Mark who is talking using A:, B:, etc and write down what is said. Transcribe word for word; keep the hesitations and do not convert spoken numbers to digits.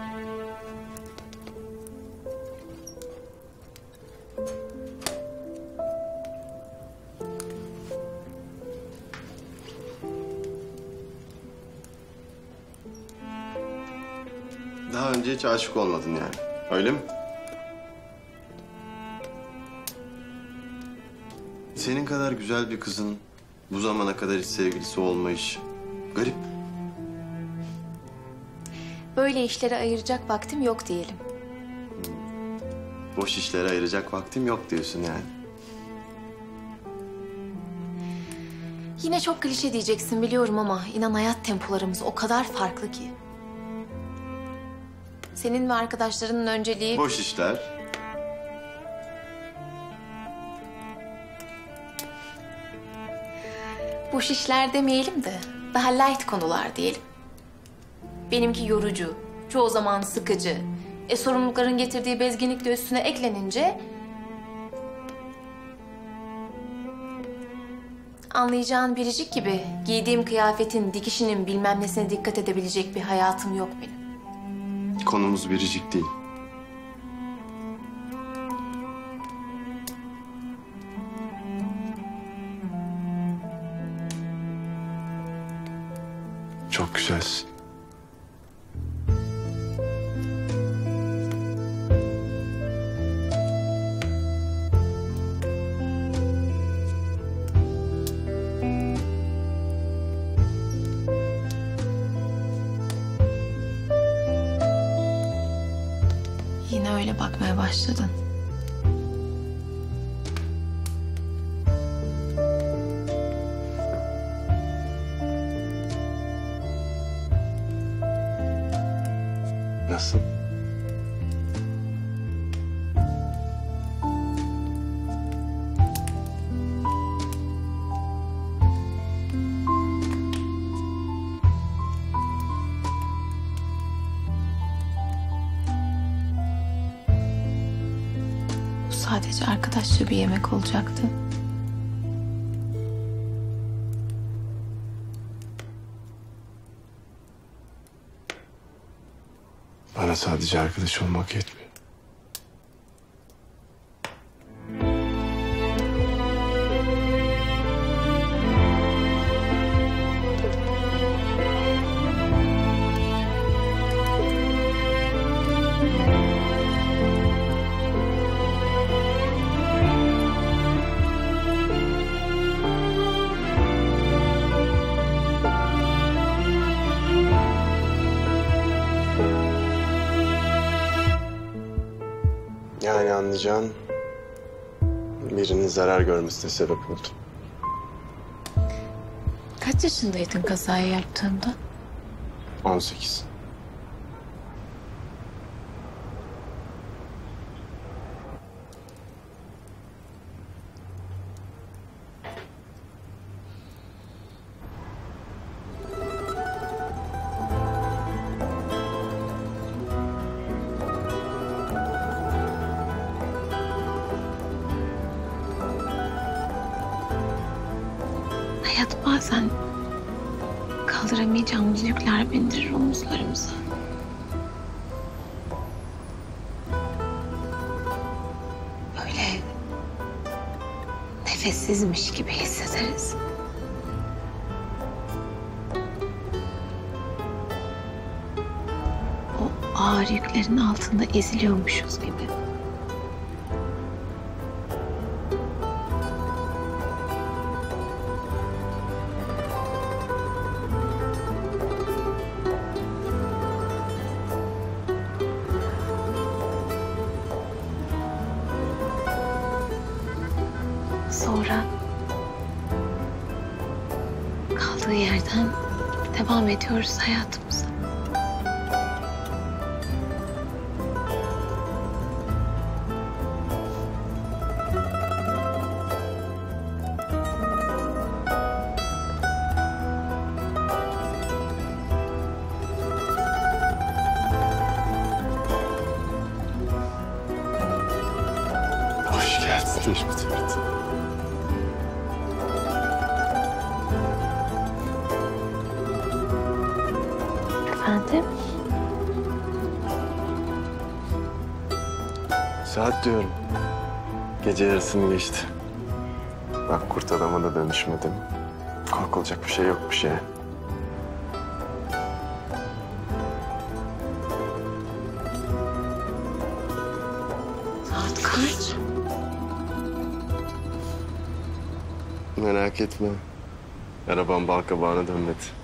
A: Daha önce hiç aşık olmadın yani, öyle mi? Senin kadar güzel bir kızın bu zamana kadar hiç sevgilisi olmayış garip.
B: Böyle işlere ayıracak vaktim yok diyelim.
A: Boş işlere ayıracak vaktim yok diyorsun yani.
B: Yine çok klişe diyeceksin biliyorum ama inan hayat tempolarımız o kadar farklı ki. Senin ve arkadaşlarının önceliği...
A: Boş işler.
B: Boş işler demeyelim de daha light konular diyelim. Benimki yorucu, çoğu zaman sıkıcı. E sorumlulukların getirdiği bezginlik de üstüne eklenince... Anlayacağın biricik gibi giydiğim kıyafetin, dikişinin bilmem nesine dikkat edebilecek bir hayatım yok benim.
A: Konumuz biricik değil. Çok güzelsin.
B: Yine öyle bakmaya başladın.
A: Nasıl?
B: Bu sadece arkadaşça bir yemek olacaktı.
A: Bana sadece arkadaş olmak yetmiyor. Yani anlayacağın birinin zarar görmesine sebep oldum.
B: Kaç yaşındaydın kazayı yaptığında?
A: on sekiz.
B: Hayat bazen kaldıramayacağımız yükler bindirir omuzlarımıza. Böyle nefessizmiş gibi hissederiz. O ağır yüklerin altında eziliyormuşuz gibi. Sonra kaldığı yerden devam ediyoruz hayatımıza.
A: Hoş geldin Necmet Ümit.
B: Efendim?
A: Saat diyorum. Gece yarısını geçti. Bak kurt adama da dönüşmedim. Korkulacak bir şey yokmuş ya.
B: Saat kaç?
A: Merak etme. Arabam bal kabağına dönmedi.